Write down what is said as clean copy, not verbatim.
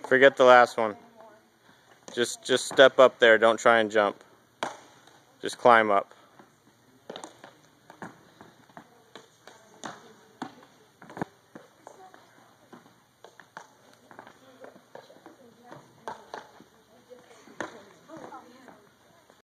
Forget the last one. Just step up there. Don't try and jump. Just climb up.